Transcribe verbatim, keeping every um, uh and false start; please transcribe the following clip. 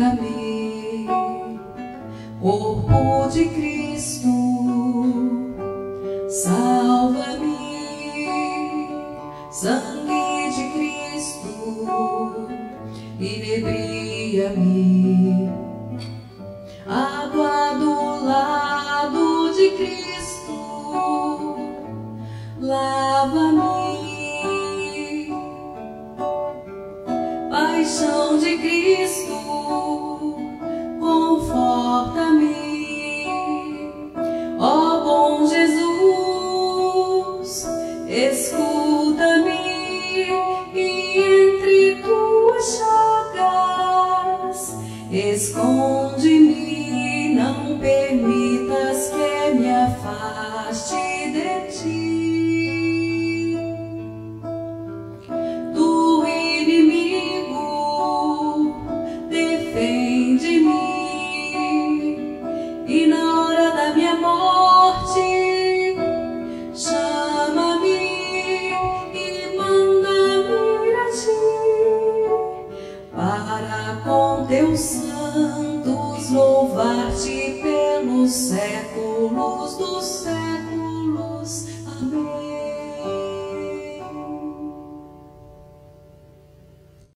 Purifica-me, corpo de Cristo, salva-me, sangue de Cristo, inebria-me, água do lado de Cristo, lava-me, paixão de Cristo, conforta-me, ó bom Jesus, escuta-me, e entre tuas chagas esconde-me, não permitas que me afaste de ti. Do inimigo defende-me, e na hora da minha morte chama-me e manda-me a ti, para com teus santos louvar-te pelos séculos dos séculos. Amém.